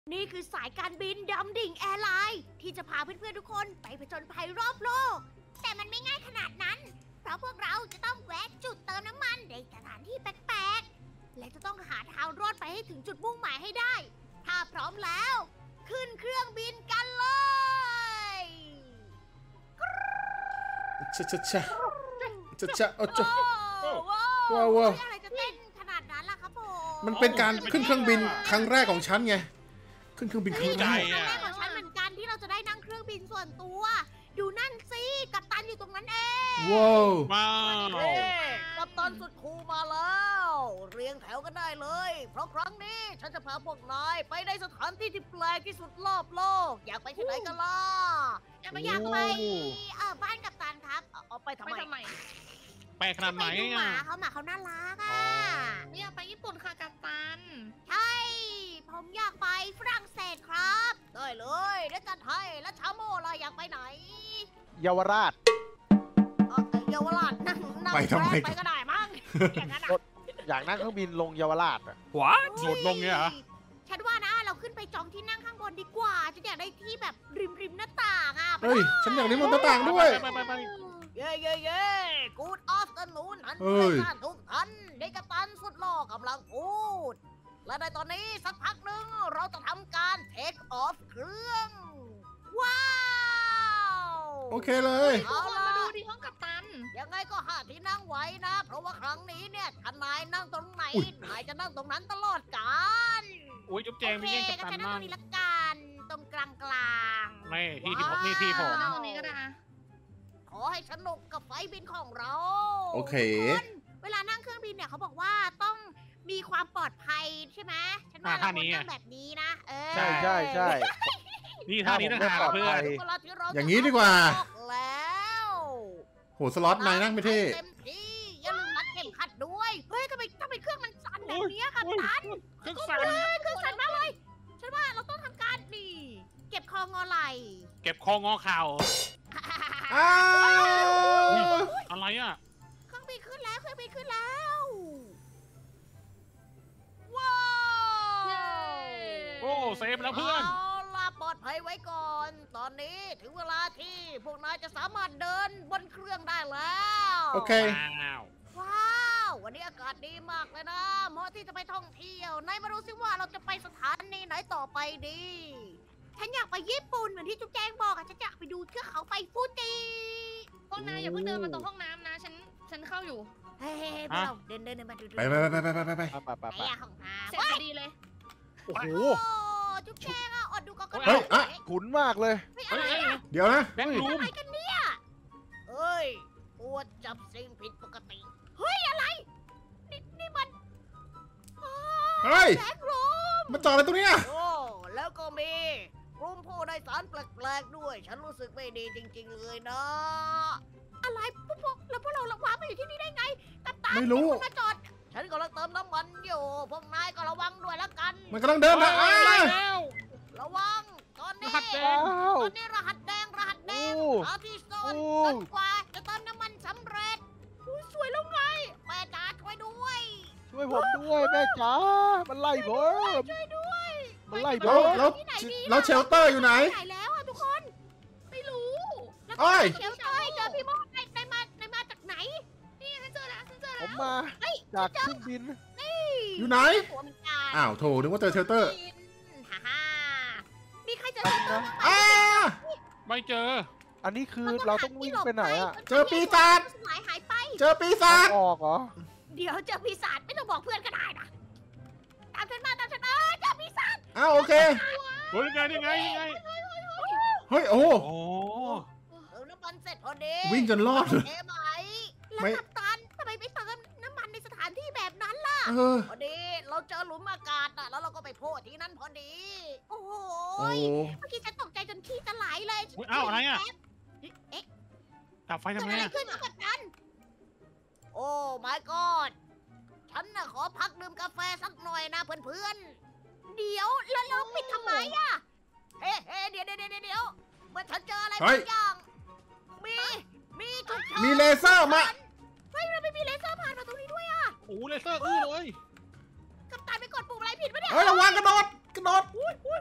นี่คือสายการบินดำดิ่งแอร์ไลน์ที่จะพาเพื่อนๆทุกคนไปผจญภัยรอบโลกแต่มันไม่ง่ายขนาดนั้นเพราะพวกเราจะต้องแวะจุดเติมน้ำมันในสถานที่แปลกๆและจะต้องหาทางรอดไปให้ถึงจุดมุ่งหมายให้ได้ถ้าพร้อมแล้วขึ้นเครื่องบินกันเลยชะโอ้จ้ะว้าวอะไรจะเต้นขนาดนั้นล่ะครับผมมันเป็นการขึ้นเครื่องบินครั้งแรกของฉันไงขึ้นเครื่องบินครั้งแรกของฉันเหมือนกันที่เราจะได้นั่งเครื่องบินส่วนตัวดูนั่นสิกัปตันอยู่ตรงนั้นเองว้าวกัปตันสุดคูลมาแล้วเรียงแถวกันได้เลยเพราะครั้งนี้ฉันจะพาพวกนายไปในสถานที่ที่แปลกที่สุดรอบโลกอยากไปที่ไหนกันล่ะอยากไปบ้านกัปตันครับเอาไปทำไมไปขนาดไหนหมาเขาน่ารักอ่ะอยากไปญี่ปุ่นค่ะกัปตันใช่ผมอยากไปฝรั่งเศสครับได้เลยเดี๋ยวจัดให้แล้วชาโมล่ะอยากไปไหนเยาวราชเยาวราชนั่งไปทำไมไปก็ได้มั้งอย่างนั้นอยากนั่งเครื่องบินลงเยาวราชอ่ะโดดลงเนี่ยเหรอฉันว่านะเราขึ้นไปจองที่นั่งข้างบนดีกว่าฉันอยากได้ที่แบบริมหน้าต่างอ่ะเฮ้ยฉันอยากได้หน้าต่างด้วยไปเย่กูดออฟเดอะนูนหันไปทุกท่านเด็กกัปตันสุดหล่อกำลังพูดและในตอนนี้สักพักหนึ่งเราจะทำการเทคออฟเครื่องว้าวโอเคเลยเอาล่ะมาดูที่ห้องกัปตันยังไงก็หาที่นั่งไว้นะเพราะว่าครั้งนี้เนี่ยถ้านายนั่งตรงไหนนายจะนั่งตรงนั้นตลอดกาลโอ้ยจุ๊บแจงไม่แย่งกัปตันนั่งตรงนี้ละกันตรงกลางไม่ที่ผมนี่ที่ผมนั่งตรงนี้ก็ได้ขอให้สนุกกับไฟบินของเราโอเคเวลานั่งเครื่องบินเนี่ยเขาบอกว่าต้องมีความปลอดภัยใช่ไหมฉันว่าเราควรนั่งแบบนี้นะใช่นี่ท่านี้นะเพื่อนอย่างนี้ดีกว่าแล้วโหสล็อตนายนั่งไม่เท่เต็มที่อย่าลืมมัดเข็มขัดด้วยเฮ้ยทำไมเครื่องมันสั่นแบบนี้ครับตันเครื่องสั่นมากเลยฉันว่าเราต้องทำการนี่เก็บคองอไหลเก็บคองอเข่าอะไรอ่ะเครื่องบินขึ้นแล้วว้าวโอ้เซฟแล้วเพื่อนเอาล่ะปลอดภัยไว้ก่อนตอนนี้ถึงเวลาที่พวกนายจะสามารถเดินบนเครื่องได้แล้วโอเคว้าววันนี้อากาศดีมากเลยนะเหมาะที่จะไปท่องเที่ยวนายมาดูซิว่าเราจะไปสถานีไหนต่อไปดีฉันอยากไปญี่ปุ่นเหมือนที่จุ๊บแจงบอกฉันอยากไปดูเทือกเขาไฟฟูจิพวกนายอย่าเพิ่งเดินมาตรงห้องน้ำนะฉันเข้าอยู่เฮ้ยเราเดินมาดูไปห้องน้ำเสร็จพอดีเลยโอ้โหจุ๊บแจงอดดูก็ขุนมากเลยเดี๋ยวนะแบงค์รูมอะไรกันเนี่ยเฮ้ยปวดจับสิ่งผิดปกติเฮ้ยอะไรนี่มันเฮ้ยแบงค์รูมมาจอดอะไรตรงนี้โอ้แล้วก็มีกลุ่มผู้โดยสารแปลกๆด้วยฉันรู้สึกไม่ดีจริงๆเลยนะอะไรพวกเราว้ามาอยู่ที่นี่ได้ไงกัปตันไม่รู้มาจอดฉันกำลังเติมน้ำมันอยู่พวกนายก็ระวังด้วยละกันมันกำลังเดินนะระวังตอนนี้รหัสแดงเอาที่โซนจนกว่าจะเติมน้ำมันสำเร็จสวยแล้วไงแม่จ๋าช่วยด้วยช่วยผมด้วยแม่จ๋ามันไล่ผมช่วยด้วยมันไล่ผมแล้วเชลเตอร์อยู่ไหนแล้วอ่ะทุกคนไม่รู้แล้วเชลเตอร์เจอพี่โมดนายมาจากไหนนี่ฉันเจอแล้วผมมาจากเครื่องบินอยู่ไหนอ้าวโถนึกว่าเจอเชลเตอร์มีใครเจอเชลเตอร์ไม่เจออันนี้คือเราต้องวิ่งไปไหนอ่ะเจอปีศาจหายไปเจอปีศาจออกเหรอเดี๋ยวเจอปีศาจไม่ต้องบอกเพื่อนก็ได้นะตามฉันมาเจอปีศาจโอเคเฮ้ยยังไงเฮ้ยโอ้น้ำมันเสร็จพอดีวิ่งจนรอดเลยแล้วกัปตันทำไมไม่เติมน้ำมันในสถานที่แบบนั้นล่ะพอดีเราเจอหลุมอากาศอ่ะแล้วเราก็ไปโผล่ที่นั่นพอดีโอ้โหเมื่อกี้ฉันตกใจจนขี้จะไหลเลยอะไรอ่ะดับไฟทำไมขึ้นมากัปตันโอ้ my god ฉันน่ะขอพักดื่มกาแฟสักหน่อยนะเพื่อนๆเดี๋ยวแล้วเราปิดทำไมอ่ะเฮ้เดี๋ยวเมื่อฉันเจออะไรบางอย่างมีจุดมีเลเซอร์มาเฮ้ยมันไม่มีเลเซอร์ผ่านมาตรงนี้ด้วยอ่ะโอ้เลเซอร์เลยกัปตันไปกดปุ่มอะไรผิดปะเนี่ยเฮ้ยระวังกระโดดกระโดด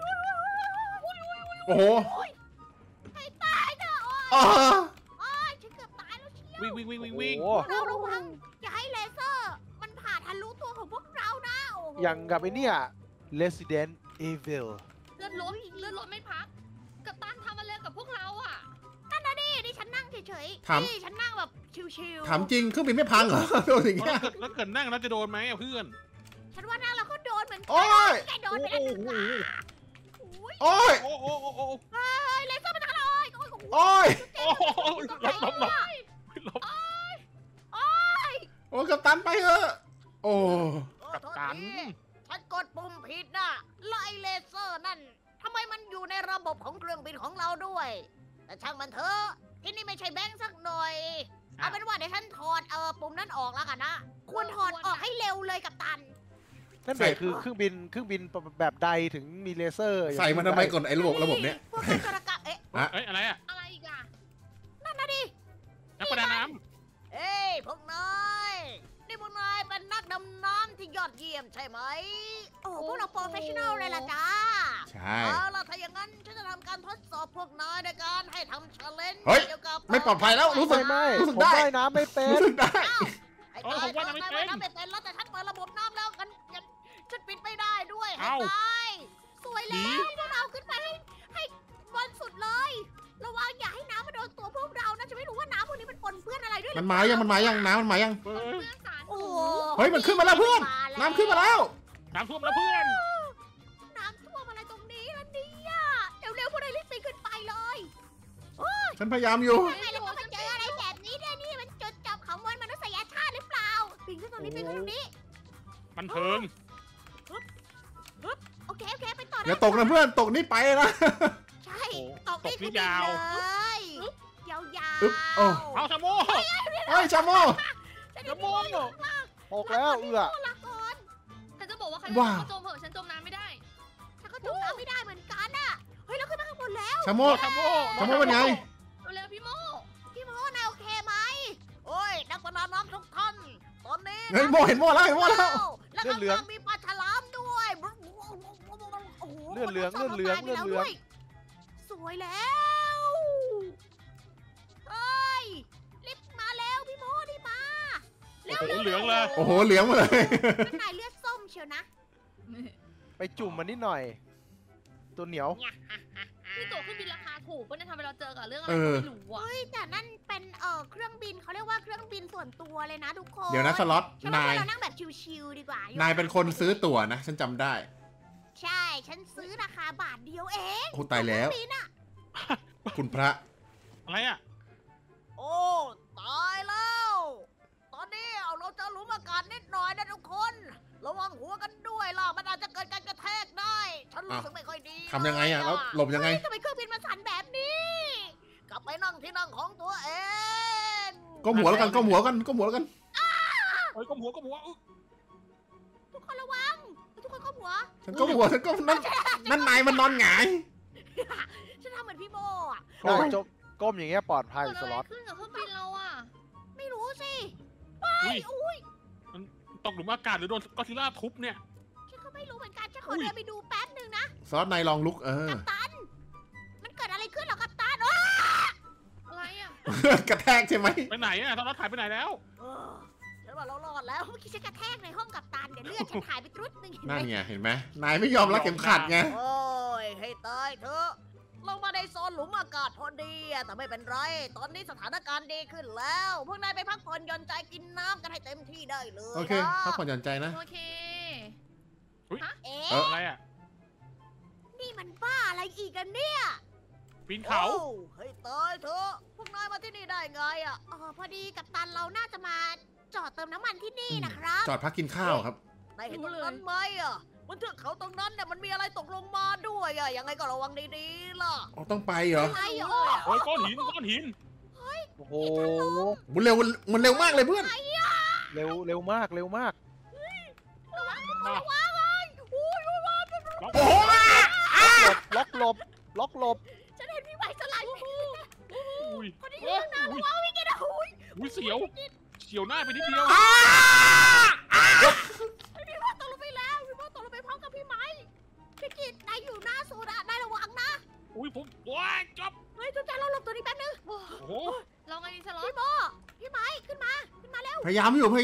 โอ้โหให้ตายเถอะอ๋อโอ้ยฉันเกือบตายแล้วเชียววิ่งโอ้เราระวังอย่าให้เลเซอร์ มันผ่าทะลุตัวของพวกเรานะโอ้โหอย่างกับไอ้เนี่ย Resident Evil เลือดรถไม่พักกัปตันทำอะไรกับพวกเราอ่ะนี่ฉันนั่งเฉยๆนี่ฉันนั่งแบบชิวๆถามจริงเครื่องบินไม่พังเหรอโดนอย่างเงี้ยแล้วเกิดนั่งแล้วจะโดนไหมอะเพื่อนฉันว่านั่งแล้วก็โดนเหมือนกัโอ้ยแกโดนไปแล้วหนึ่งอุ้ยโอ้ยโอ้โอ้โอ้โอ้เฮ้ยเลเซอร์มันทะเลยโอ้ยโอ้ยโอ้หลบโอ้กัปตันไปเถอะโอ้กัปตันฉันกดปุ่มผิดน่ะไล่เลเซอร์นั่นทำไมมันอยู่ในระบบของเครื่องบินของเราด้วย แต่ช่างมันเถอะที่นี่ไม่ใช่แบงค์สักหน่อย เอาเป็นว่าเดี๋ยวฉันถอดปุ่มนั้นออกแล้วกันนะ ควรถอดออกให้เร็วเลยกับตันนั่นหมายคือเครื่องบินแบบใดถึงมีเลเซอร์ใส่มันทำไมก่อนไอ้ระบบเนี้ยพวกนักจรกรรมเอ้ยอะไรอะอะไรอีกอ่ะนั่นนะดินักประดาน้เอ้ยพวกนายนี่พวกนายเป็นนักดำน้ำที่ยอดเยี่ยมใช่ไหม โอ้พวกเราโปรเฟชชั่นอลเลยล่ะจ้าใช่เอาล่ะถ้าอย่างนั้นฉันจะทำการทดสอบพวกนายในการให้ทำ challenge เฮ้ยเกี่ยวกับไม่ปลอดภัยแล้วรู้สึกไม่รู้สึกผมได้ว่ายน้ำไม่เป็นรู้สึกได้ไอ้ตายว่ายน้ำไม่เป็นแล้วแต่ฉันเปิดระบบน้ำแล้วกันฉันปิดไม่ได้ด้วยไอ้ตายสวยแล้วพวกเราขึ้นไปให้บนสุดเลย ระวังอย่าให้น้ำมาโดนตัวพวกเรานะจะไม่รู้ว่าน้ำพวกนี้มันปนเปื้อนอะไรด้วยมันมายังน้ำมันมายังำเพื่อนสารโอ้เฮ้ยมันขึ้นมาแล้วเพื่อน น้ำขึ้นมาแล้วน้ำท่วมแล้วเพื่อนน้ำท่วมอะไรตรงนี้ล่ะเนี่ยเร็วๆพวกนายรีบปีนขึ้นไปเลยฉันพยายามอยู่ทำไมเราต้องมาเจออะไรแบบนี้เนี่ยนี่มันจุดจบของมวลมนุษยชาติหรือเปล่าปีนขึ้นตรงนี้ปีนขึ้นตรงนี้มันเทิงโอเคไปต่ออย่าตกนะเพื่อนตกนี่ไปนะใช่โอ้ตกนี่คือตกนี่ยาวเลยยาวอึ๊บโอ้เอาชาโมเฮ้ยชาโมฉันชาโมตกแล้วเอื้อละก่อนฉันจะบอกว่าใครว้าวจะจมเหอะฉันจมน้ำไม่ได้ฉันก็จมน้ำไม่ได้เหมือนกันอ่ะเฮ้ยเราขึ้นมาข้างบนแล้วชาโมชาโมชาโมเป็นไงเร็วๆพี่โมพี่โมนายโอเคไหมโอ้ยนักประดาน้ำทุกท่านตอนนี้เฮ้ยโมเห็นโมแล้วแล้วแล้วก็ยังมีปลาฉลามด้วยโอ้โหเลือดเหลืองสวยแล้วเฮ้ยรีบมาแล้วพี่โมรีบมาโอ้โหเหลืองเลยโอ้โหเหลืองมาเลยข้างในเลือดส้มเชียวนะไปจุ่มมันนิดหน่อย ตัวเหนียวพี่ตั๋วเครื่องบินราคาถูกก็จะทำให้เราเจอกับเรื่องอะไรเออก็ไม่รู้อ่ะเฮ้ยแต่นั่นเป็นเครื่องบินเขาเรียกว่าเครื่องบินส่วนตัวเลยนะทุกคนเดี๋ยวนะสล็อตฉันนาว่าย เรานั่งแบบชิวๆดีกว่านายเป็นคนซื้อตั๋วนะ ฉันจำได้ใช่ฉันซื้อราคาบาทเดียวเองโอ้ตายแล้วเครื่องบินอะคุณพระอะไรอะโอ้ตายแล้ว ตอนนี้เราเจอหลุมอากาศนิดหน่อยนะทุกคน ระวังหัวกันด้วยล่ะมันอาจจะเกิดการกระแทกได้ ฉันรู้สึกไม่ค่อยดีทำยังไงอะแล้วหลบยังไงเฮ้ทำไมเครื่องบินมันสั่นแบบนี้ กลับไปนั่งที่นั่งของตัวเองก้มหัวแล้วกันก้มหัวแล้วกันก้มหัวแล้วกันเฮ้ยก้มหัวอุ๊ยทุกคนระวังทุกคนก้มหัวฉันก้มหัวฉันก้มนั่นนายมันนอนหงายฉันทำเหมือนพี่โมอ่ะโอ้ยจบก้มอย่างเงี้ยปลอดภัยเกิดสอะไรล็อตขึ้นกับเครื่องบินเราอ่ะไม่รู้สิอุ้ยตกหลุมอากาศหรือโดนก็อดซิลล่าทุบเนี่ยฉันก็ไม่รู้เหมือนกันฉันขอเดินไปดูแป๊บหนึ่งนะซอสนายลองลุกกัปตัน มันเกิดอะไรขึ้นเหรอกัปตันโอ้อะไรอ่ะกระแทกใช่ไหมไปไหนอะตอนนั้นถ่ายไปไหนแล้วฉันว่าเรารอดแล้วเมื่อกี้ฉันกระแทกในห้องกัปตันเดี๋ยวเลือดฉันหายไปตรุดหนึงเห็นไหมนั่นไงเห็นไหมนายไม่ยอมรัดเข็มขัดไงโอ้ยให้ตายเถอะลงมาในโซนหลุมอากาศพอดีอะแต่ไม่เป็นไร ตอนนี้สถานการณ์ดีขึ้นแล้ว พวกนายไปพักผ่อนหย่อนใจกินน้ำกันให้เต็มที่ได้เลยโอเคนะพักผ่อนหย่อนใจนะโอเคเอ๊เอะอะไรอะนี่มันบ้าอะไรอีกกันเนี่ยปีนเขาโอ้ให้ตายเถอะพวกนายมาที่นี่ได้ไงอะพอดีกัปตันเราน่าจะมาจอดเติมน้ำมันที่นี่นะครับจอดพักกินข้าวครับนายเห็นตรงนั้นไหมอะบนเทือกเขาตรงนั้นเนี่ยมันมีอะไรตกลงมาด้วยอะยังไงก็ระวังดีๆล่ะอ๋อต้องไปเหรออะไรอ่ะโอ้ยก้อนหินโอ้โหมันเร็วมันเร็วมากเลยเพื่อนเร็วมากระวังโอ้โหล็อกหลบฉันเห็นพี่ไหวสไลด์อุ้ยคนที่ข้างหน้าระวังวิ่งกันนะอุ้ยอุ้ยเสียวหน้าไปนิดเดียวพี่พ่อตกลงไปแล้วพี่พ่อตกลงไปพร้อมกับพี่ไม้พี่กิอุ้ยผมว้ายจบเฮ้ยจุ๊บแจงเราหลบตัวนี้แป๊บนึงโอ้โหเราไงดีสล็อตพี่โมพี่ไม้ขึ้นมาเร็วพยายามอยู่ไป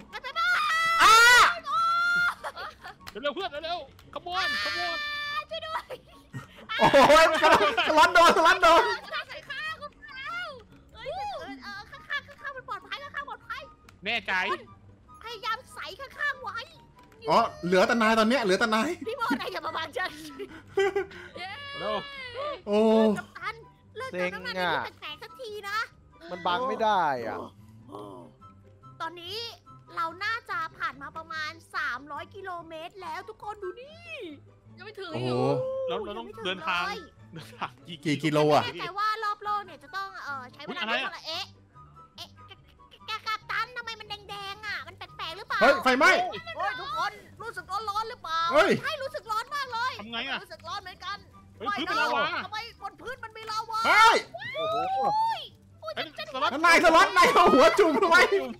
เร็วเพื่อนเร็วขบวนช่วยด้วยโอ้ยสล็อตโดนข้าใส่ข้างคุณแล้วเฮ้ยข้างมันปลอดภัยข้างปลอดภัยแน่ใจพยายามใส่ข้างไว้อ๋อเหลือแต่นายตอนเนี้ยเหลือแต่นายพี่โมนายอย่ามาบังฉันเร็วโอ้กัปตันเลิกเติมน้ำมันที่แปลกๆสักทีนะมันบังไม่ได้อ่ะตอนนี้เราน่าจะผ่านมาประมาณ300กิโลเมตรแล้วทุกคนดูนี่ยังไม่ถึงโอ้อโหยู่เราต้องเดินทางกี่กิโลอะแน่ใจว่ารอบโลกเนี่ยจะต้องใช้เวลาอะไรเท่าอะไหร่แกกัปตันทำไมมันแดงๆอ่ะมันแปลกๆหรือเปล่าเฮ้ยไฟไหม้เฮ้ยทุกคนรู้สึกร้อนหรือเปล่าเฮ้ยใช่รู้สึกร้อนมากเลยทำไงอ่ะรู้สึกร้อนเหมือนกันเฮ้ยพื้นเป็นลาวาทำไมบนพื้นมันมีลาวาเฮ้ยโอ้โหเฮ้ยสล็อตนายสล็อตนายเอาหัวจุ่มทำไม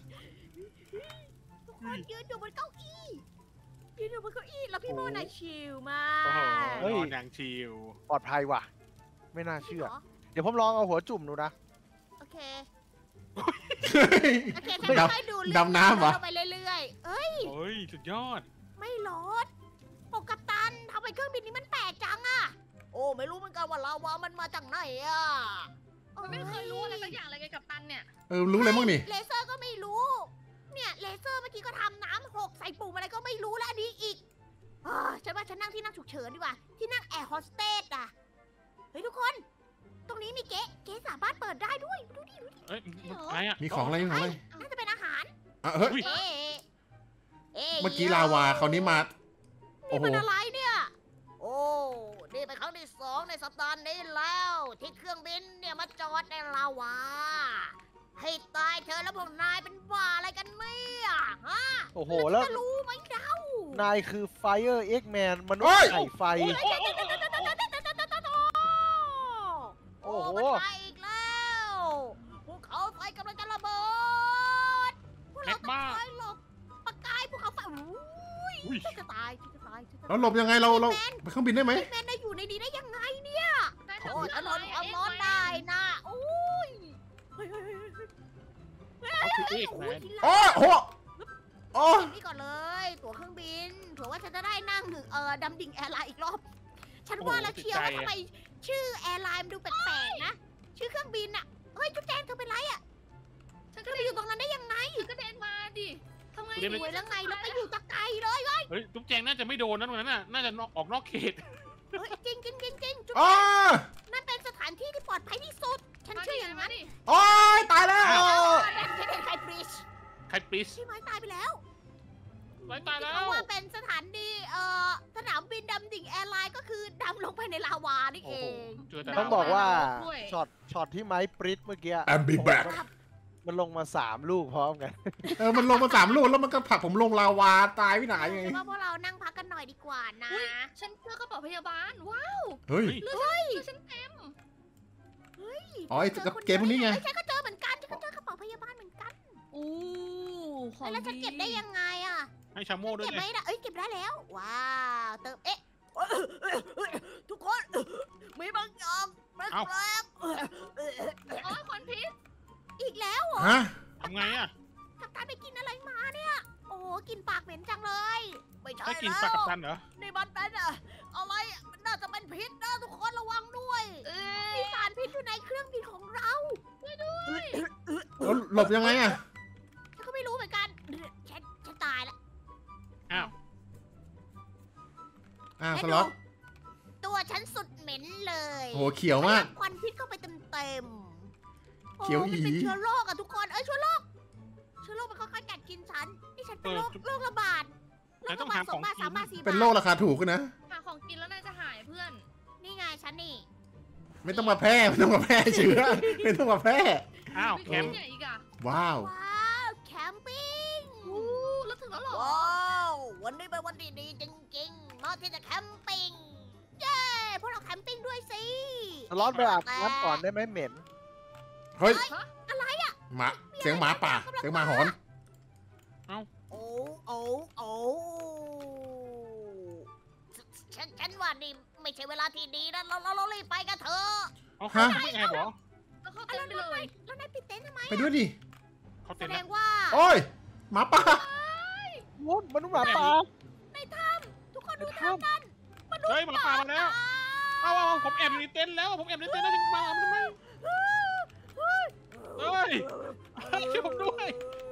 ทุกคนยืนอยู่บนเก้าอี้ยืนอยู่บนเก้าอี้แล้วพี่โมนายชิลมาโอ้โหกนอนอย่างชิลปลอดภัยว่ะ ไม่น่าเชื่อหรเดี๋ยวผมลองเอาหัวจุ่มดูนะโอเคฉันค่อยๆดูเรื่อยๆดำน้ำเหรอไปเรื่อยๆเอ้ยเฮ้ยสุดยอดไม่ร้อนปกกัปตันทำไมเครื่องบินนี้มันแปลกจังอะโอ้ไม่รู้เหมือนกันว่าลาวามันมาจากไหนอะมันไม่เคยรู้อะไรสักอย่างเลยไงกับตันเนี่ยรู้เลยมั้งนี่เลเซอร์ก็ไม่รู้ เนี่ยเลเซอร์เมื่อกี้ก็ทำน้ำหกใส่ปุ่มอะไรก็ไม่รู้แล้วอันนี้อีกฉันว่าฉันนั่งที่นั่งฉุกเฉินดีกว่า ที่นั่งแอร์โฮสเตสอะเฮ้ยทุกคน ตรงนี้มีเก๊สามารถเปิดได้ด้วย ดูดิเฮ้ยอะไรอ่ะมีของอะไรน่าจะเป็นอาหารเฮ้ยเอ๊ะเมื่อกี้ลาวาคราวนี้มา โอ้นี่โหมันอะไรเนี่ย โอ้ นี่เป็นครั้งที่2ในสัปดาห์นี้แล้ว ที่เครื่องบินเนี่ยมาจอดในลาวา ให้ตายเธอแล้วพวกนายเป็นบ้าอะไรกันเนี่ยฮะโอ้โห แล้วจะรู้ไหมเดานายคือ Fire X-Man มนุษเฮ้ย์ยไข่ไฟโอ้มันมาอีกแล้วภูเขาไฟกำลังจะระเบิดพวกเราต้องคอยหลบประกายภูเขาไฟอุ้ยฉันจะตายเราหลบยังไงเราไปเครื่องบินได้ไหมแมนได้อยู่ในนี้ได้ยังไงเนี่ยนายโอ้ทำยเพื่อถอะนไรนความร้อนได้นะอุ้ยเอาคือเอกแมนโอ้โหโอ้นี่ก่อนเลย ตั๋วเครื่องบินเผื่อว่าฉันจะได้นั่งดำดิ่งแอร์ไลน์อีกรอบ ฉันว่าแล้วเชียวว่าทำไมชื่อแอร์ไลน์มันดูแปลกๆนะ ชื่อเครื่องบินอะเฮ้ยจุ๊บแจงเธอเป็นไรอะฉันเธก็อไปได้อยู่ตรงนั้นได้ยังไงก็เดินมาดิทำไงสวยแล้วไงแล้วไปอยู่ตะไกลเลยเฮ้ยตุ๊กแจงน่าจะไม่โดนนะตรงนั้นน่ะน่าจะออกนอกเขตเฮ้ยจริงจุ๊บอ้านั่นเป็นสถานที่ที่ปลอดภัยที่สุด ฉันเชื่ออย่างนั้นดิโอ้ยตายแล้วฉันเห็นใครบริดจ์ใครปริสพี่ไม้ตายไปแล้วไว้ตายแล้เพวราะว่าเป็นสถานีสนามบินดำดิ่งแอร์ไลน์ก็คือดำลงไปในลาวานี่เองเจอแต่ต้องบอกว่าช็อตที่ไม้ปริ๊ดเมื่อกี้แอมบีแบ็กมันลงมา3 ลูกพร้อมกันมันลงมา3 ลูกแล้วมันก็ผลักผมลงลาวาตายวินายังไงฉันว่าพวกเรานั่งพักกันหน่อยดีกว่านะฉันเจอกระเป๋าพยาบาล ว้าวเฮ้ยเลือดฉันเต็มอ๋อไอ้เกมพวกนี้ไงฉันก็เจอเหมือนกันฉันก็เจอกระเป๋าพยาบาลเหมือนกันอู้ของแล้วฉันเก็บได้ยังไงอะให้ชาโม่ด้วยเก็บไงไม่ได้เก็บได้แล้ว ว้าว เติมทุกคน มีบางอย่างแปลกโอ้ยควันพิษอีกแล้วเหรอฮะทำไงอ่ะกัปตันไปกินอะไรมาเนี่ย โอ้กินปากเหม็นจังเลย ไม่ใช่ให้กินแล้ปลากับวตันเหรอนี่มันเป็นอะไรมันน่าจะเป็นพิษนะทุกคนระวังด้วยเอ้มีสารพิษอยู่ในเครื่องบินของเราแล้วหลบยังไงอะฉันก็ไม่รู้เหมือนกันฉันตายแล้วอ้าวสล็อตตัวฉันสุดเหม็นเลยโหเขียวมากควันพิษเข้าไปเต็มๆเขียวอีมันเป็นเชื้อโรคอะทุกคนเชื้อโรคมันค่อยๆกัดกินฉันนี่ฉันเป็นโรคระบาด2 บาท3 บาท4 บาทเป็นโรคราคาถูกนะหาของกินแล้วนายจะหายเพื่อนนี่ไงฉันนี่ไม่ต้องมาแพร่ไม่ต้องมาแพร่เชื้อไม่ต้องมาแพร่อ้าวมีแคมใหญ่อีกอ่ะว้าวว้าวแคมปิ้งอู้แล้วถึงแล้วเหรอว้าววันนี้เป็นวันดีๆจริงๆมาที่จะแคมปิ้งเย้พวกเราแคมปิ้งด้วยสิสล็อตไปอาบน้ำก่อนได้ไหมเหม็นเฮ้ยอะไรอะหมาเสียงหมาป่าเสียงหมาหอนโอ้ฉันว่านี่เหม็นไม่ใช่เวลาที่ดีนะเรารีบไปกันเถอะเอาเขาไม่แอบเหรอแล้วเข้าเต็นท์ไปเลยแล้วนายปิดเต็นท์ทำไมไปด้วยดิเขาแสเต็มดแล้วงว่าโอ้ยหมาป่าวุ้นมันษย์หมาป่าในถ้ำทุกคนดูถ้ำกันมนุษเฮ้ยย์หมาป่ามาแล้วเอาผมแอบอยู่ในเต็นท์แล้วผมแอบในเต็นท์แล้วถึงมาทำไมเฮ้ยช่วยผมด้วย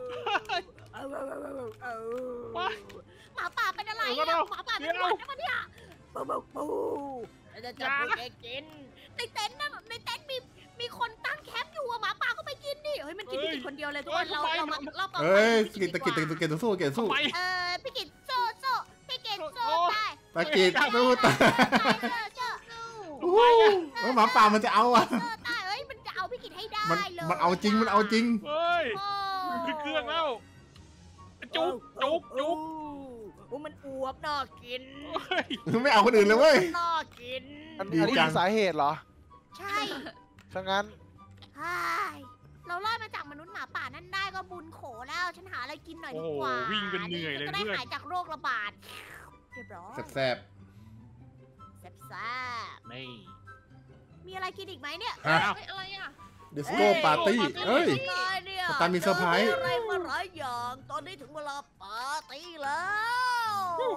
ว้าหมาป่าเป็นอะไรเดี๋ยวก่อนหมาป่าเป็นเดี๋ยวหวัดนะมันเนี่ยปูจะจับพวกแกกินในเต็นท์นะในเต็นท์มีคนตั้งแคมป์อยู่อะหมาป่าก็ไปกินดิเฮ้ยมันกินพี่กิจคนเดียวเลยทุกคนเราปลอดภัเอ้ยพี่ตะกิดสู้สู้ไปพี่กิจโซ่พี่กิจโซ่ได้ตะกิดสู้ตายโซ่โอ้โหหมาป่ามันจะเอาอ่ะตายเอ้ยมันจะเอาพี่กิจให้ได้มันเลยมันเอาจริงมันเอาจริงเฮ้ยโอ้ขึ้นเครื่องแล้วจุกจุกโอ้มันอวบน่ากินเฮ้ยไม่เอาคนอื่นเลยเว้ยน่ากินอันดีนี้จัคืงอสาเหตุเหรอใช่ถ้างั้นใช่เรารอดมาจากมนุษย์หมาป่านั่นได้ก็บุญโขแล้ว ฉันหาอะไรกินหน่อยโอ้ดีโหกว่าวิ่งกันเหนื่อยเลยจะได้เพื่อนหายจากโรคระบาดเรียบร้อยแซ่บแซ่บนี่ๆมีอะไรกินอีกไหมเนี่ยๆอ่ะเฮ้ยอะไรอ่ะดิสโก้ปาร์ตี้เอ้ยไงเนี่ยกัปตันมีเซอร์ไพรส์จอะไรมาหลายอย่าง ตอนนี้ถึงเวลาปาร์ตี้แล้ว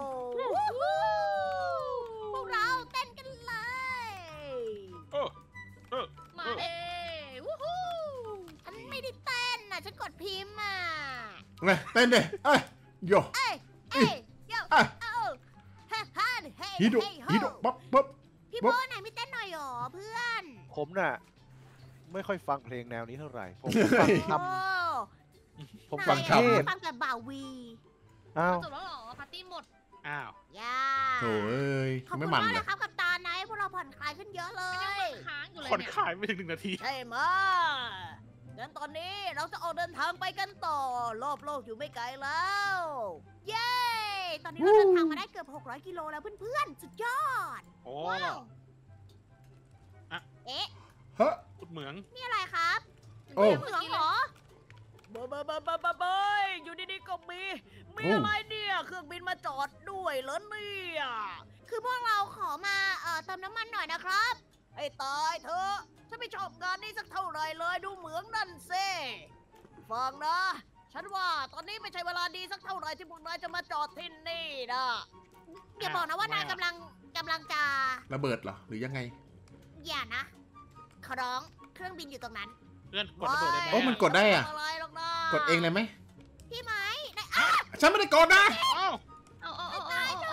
พวกเราเต้นกันเลยเออมาเด้วู้ฮู้ฉันไม่ได้เต้นน่ะฉันกดพิมพ์อ่ะไงเต้นดิเอ้ยโยเอ้ยโยอ่ะเอ้าเฮ้เฮ้ฮิโดฮิโดป๊อปป๊อปพี่โบไหนไม่เต้นหน่อยหรอเพื่อนผมน่ะ ไม่ค่อยฟังเพลงแนวนี้เท่าไหร่ ผมเฮ้ฟังยทโอ้ำผมฟังนายเทอะศฟังแต่บ่าววีอ้าวจบแล้วเหรอปาร์ตี้หมดอ้าวย่าโถ่เอ้ยขอบไม่คุณมันมากเลยนะครับกับตาไนท์พวกเราผ่อนคลายขึ้นเยอะเลยค้างอยู่เลยคนเนี่ยขายไม่ถึง1 นาทีใช่ไหมงั้นตอนนี้เราจะออกเดินทางไปกันต่อ รอบโลกอยู่ไม่ไกลแล้ว เย้ ตอนนี้เราเดินทางมาได้เกือบ600 กิโลแล้วเพื่อนๆ สุดยอดโอ้ว้าวอะเอ๊ะเฮ้ยขุดเหมืองนี่อะไรครับโอ้เหมืองเหรอเบยอยู่ดีๆก็มีอะไรเนี่ย เครื่องบินมาจอดด้วยเหรอเนี่ย คือพวกเราขอมาเติมน้ำมันหน่อยนะครับ ให้ตายเถอะฉันไม่ชอบงานนี้สักเท่าไหร่เลยดูเหมืองนั่นเซ่ฟังนะ ฉันว่าตอนนี้ไม่ใช่เวลาดีสักเท่าไหร่ที่พวกนายจะมาจอดที่นี่นะอย่าบอกนะว่านายกำลังจะระเบิดเหรอหรือยังไงอย่านะขอร้องเครื่องบินอยู่ตรงนั้นเพื่อนกดระเบิดได้ไหมโอ้มันกดได้อะอะไรหรอกนะกดเองเลยไหมพี่ไหมนายฉันไม่ได้กดนะอ้าวเอาตายเถอะ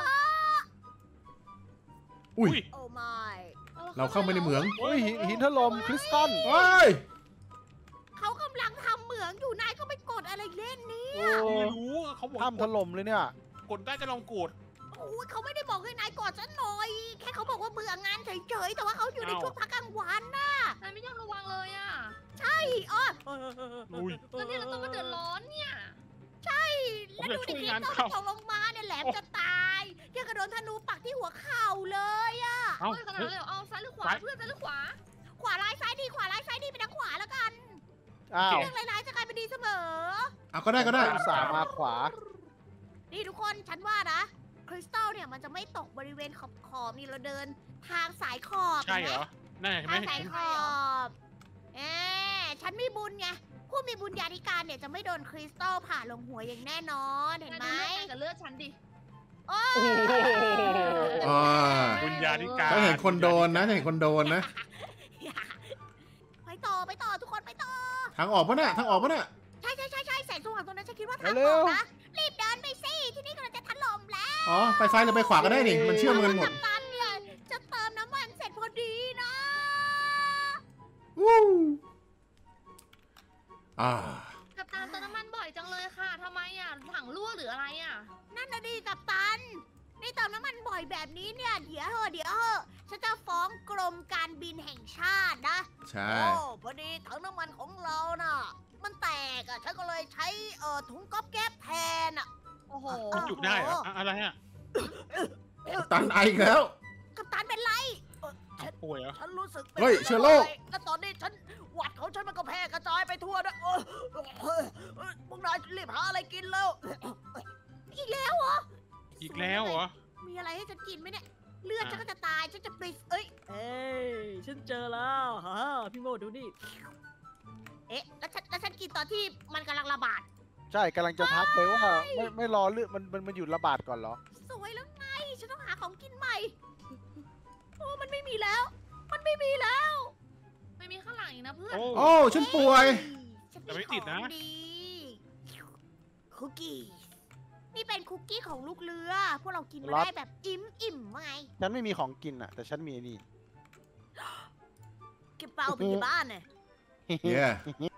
อุ้ยโอ้ไม่เราเข้ามาในเหมืองเฮ้ยหินถล่มคริสตัลเฮ้ยเขากำลังทำเหมืองอยู่นายก็ไปกดอะไรเล่นนี่โอ้ไม่รู้เขาบอกถ้ำถล่มเลยเนี่ยกดได้จะลองกดโอ้ยเขาไม่ได้บอกให้นายกดซะหน่อย แค่เขาบอกว่าเบื่องานเฉยๆแต่ว่าเขาอยู่ในเอ้าช่วงพักกลางวันน่ะนายไม่ยอมระวังเลยอ่ะอ๋ออุ้ยแล้วนี่เราต้องมาเดือดร้อนเนี่ยแล้วดูดิผมคอยากช่วยงานลิปตเขากลงมาเนี่ยแหลมจะตายยังกระโดนธนูปักที่หัวเข่าเลยอะเอ้าเฮ้ยขนาดนั้นเลยเหรอเอาซ้ายหรือขวาซ้ายเพื่อนซ้ายหรือขวาขวาร้ายซ้ายดีขวาร้ายซ้ายดีไปทางขวาแล้วกันอ้าวเรื่องร้ายๆจะกลายเป็นดีเสมอเอาก็ได้ก็ได้อุตส่าห์มาขวานี่ทุกคนฉันว่านะคริสตัลเนี่ยมันจะไม่ตกบริเวณขอบนี่เราเดินทางสายขอบใช่เหรอนั่นเห็นไหมทางสายขอบฉันมีบุญไงผู้มีบุญญาธิการเนี่ยจะไม่โดนคริสตัลผ่าลงหัวอย่างแน่นอนเห็นไหมนายดูเลือดนายกับเลือดฉันดิโอ้โอ้โหอ่าบุญญาธิการฉันเห็นคนโดนนะฉันเห็นคนโดนนะไปต่อทุกคนไปต่อทางออกปะเนี่ยทางออกปะเนี่ยใช่แสงสว่างตรงนั้นฉันคิดว่าทางเร็อวอกนะรีบเดินไปสิที่นี่กำลังจะถล่มแล้วอ๋อ ไปซ้ายหรือไปขวาก็ได้นี่ มันเชื่อมกันหมดกัปตันเนี่ยจะเติมน้ำมันเสร็จพอดีนะวู้อ่ากับตาเติมน้ำมันบ่อยจังเลยค่ะทำไมอ่ะถังรั่วหรืออะไรอ่ะนั่นน่ะดิกัปตันนี่เติมน้ำมันบ่อยแบบนี้เนี่ยเดี๋ยวเหอะฉันจะฟ้องกรมการบินแห่งชาตินะใช่โอ้พอดีถังน้ำมันของเราน่ะ มันแตกอ่ะฉันก็เลยใช้ถุงก๊อบแก๊บแทนอ่ะโอ้โหมันจุได้เหรออะอะไรอ่ะตันไออีกแล้วกัปตันเป็นไรป่วยเหรอฉันรู้สึกเฮ้ยเชื้อโรคแล้วตอนนี้ฉันหวัดของฉันมันก็แพร่กระจายไปทั่วนะพวกนายรีบหาอะไรกินแล้ว อีกแล้วเหรออีกแล้วเหรอมีอะไรให้ฉันกินไหมเนี่ยเลือดฉันก็จะตายฉันจะไปเอ้ยฉันเจอแล้วฮะพี่โมดูนี่เอ๊ะแล้วฉันกินตอนที่มันกำลังระบาดใช่กำลังจะทักไปว่าไม่รอเลือดมันหยุดระบาดก่อนเหรอสวยแล้วไงฉันต้องหาของกินใหม่โอ้มันไม่มีแล้ว มันไม่มีแล้วไม่มีข้างหลังอีกนะเพื่อนโอ้โอ้ฉันป่วยฉันแต่ไม่ติดนะของดีคุกกี้นี่เป็นคุกกี้ของลูกเรือ พวกเรากินมาได้แบบอิ่มว่าไงฉันไม่มีของกินอ่ะ แต่ฉันมีไอ้นี่เก็บเปล่าไปที่บ้านเนี่ยเย้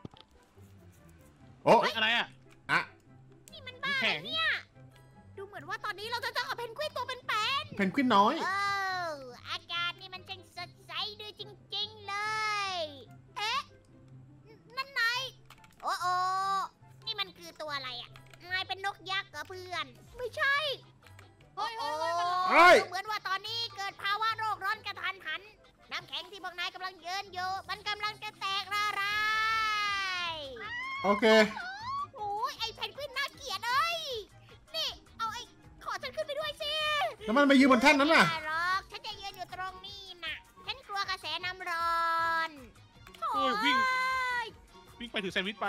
โอ้เฮ้ยอะไรอ่ะอะนี่มันบ้าแข็งเนี่ยดูเหมือนว่าตอนนี้เราจะเจอกับเพนกวินตัวเป็นเพนกวินน้อยๆอากาศนี่มันช่างสดใสด้วยจริงๆเลย เอ๊ะ นั่นนายโอ้โอนี่มันคือตัวอะไรอ่ะ นายเป็นนกยักษ์เหรอเพื่อน ไม่ใช่เฮ้ยเฮ้ยโอ้เฮ้ยดูเหมือนว่าตอนนี้เกิดภาวะโรคร้อนกระทันหัน น้ำแข็งที่พวกนายกำลังเยินอยู่ มันกำลังจะแตกละลายโอเคโอ้ยไอเพนกวินน่าเกลียดเอ้ย นี่ เอาไอขอฉันขึ้นไปด้วยสิแล้วมันมายืนบนแท่นนั้นน่ะไม่ได้หรอกฉันจะยืนอยู่ตรงนี้น่ะ ฉันกลัวกระแสน้ำร้อนโอ้ยวิ่งโอ้ยวิ่งไปถือแซนด์วิชไป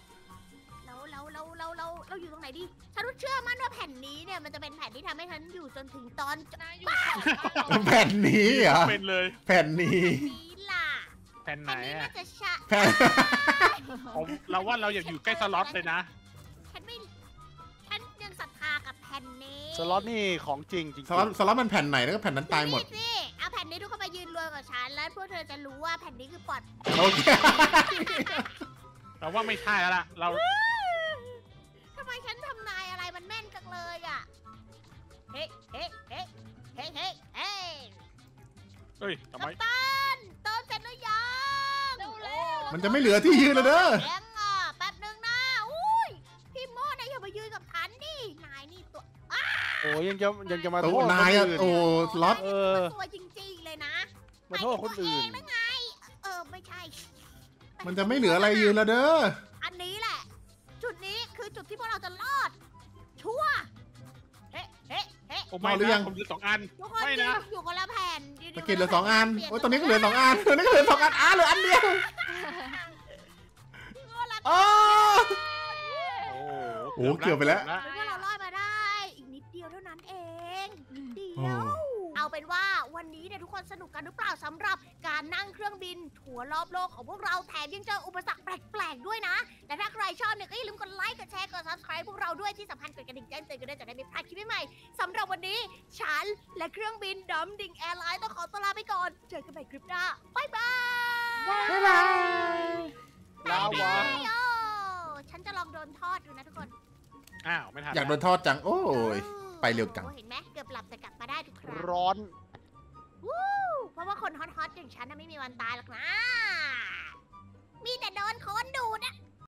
เราอยู่ตรงไหนดี ฉันรู้เชื่อมั่นว่าแผ่นนี้เนี่ยมันจะเป็นแผ่นที่ทำให้ฉันอยู่จนถึงตอนนายอยู่ก่อนบ้านเราแผ่นนี้เหรอเป็นเลยแผ่นนี้นี้ล่ะแผ่นไหนแผ่นนี้อ่ะน่าจะชะแผ่นเราว่าเราอยากอยู่ใกล้สล็อตเลยนะฉันยังศรัทธากับแผ่นนี้สล็อตนี่ของจริงจริงสล็อตมันแผ่นไหนแล้วก็แผ่นนั้นตายหมดนี่สิเอาแผ่นนี้ทุกคนมายืนรวมกับฉันแล้วพวกเธอจะรู้ว่าแผ่นนี้คือปลอดโอเคเราว่าไม่ใช่แล้วล่ะ เราทำไมฉันทำนายอะไรมันแม่นจังเลยอ่ะ เฮ้เฮ้เฮ้เฮ้เฮ้เฮ้เฮ้ยทำไมกัปตันเติมเสร็จหรือยังเร็วๆมันจะไม่เหลือที่ยืนแล้วเด้อแข็งอ่ะแป๊บนึงนะอุ้ยพี่โม่นายอย่ามายืนกับฉันดินายนี่ตัวโอ้ยังจะมาโอ้โทษนายคอะนอื่นโอ้สล็อตเออตัวจริงๆเลยนะมาโทษคนอื่นหมายถึงตัวเองหรือไง ไม่ใช่มันจะไม่เหลืออะไรยืนแล้วเด้ออันนี้แหละ จุดนี้คือจุดที่พวกเราจะรอด ชัวร์เฮ้เฮ้เฮ้ผมไม่เอาหรือยันะงผมเหลือ2 อันทุกคนไม่ยืนะนอยู่คนละแผ่นยืนตะกิดเหลือ2 อันเปลี่ยโอ้ยตอนนี้ก็เหลือ2 อันตอนนี้ก็เหลือ2 อันเหลืออันเดียวโอ้โอ้โหเกือบไปแล้วหรือว่าเรารอดมาได้ อีกนิดเดียวเท่านั้นเองนิดเดียว เอาเป็นว่าวันนี้เนี่ยทุกคนสนุกกันหรือเปล่าสำหรับการนั่งเครื่องบินทั่วรอบโลกของพวกเราแถมยังเจออุปสรรคแปลกๆด้วยนะ และถ้าใครชอบเนี่ยก็อย่าลืมกดไลค์ กดแชร์ กด subscribe พวกเราด้วยที่สำคัญกดกระดิ่งแจ้งเตือนกันด้วยจะได้ไม่พลาดคลิปใหม่ๆสำหรับวันนี้ฉันและเครื่องบินดัมดิ่งแอร์ไลน์ต้องขอตัวลาไปก่อน เจอกันใหม่คลิปหน้าบ๊ายบายบ๊ายบายลาวาโอ้ฉันจะลองโดนทอดดูนะทุกคนอ้าวไม่ทันอยากโดนทอดจัง โอ้ย ไปเร็วจังเห็นไหมเกือบหลับแต่กลับมาได้ทุกครั้งร้อนเพราะว่าคนฮอตๆอย่างฉันน่ะไม่มีวันตายหรอกนะ มีแต่โดนโคนดูดอะ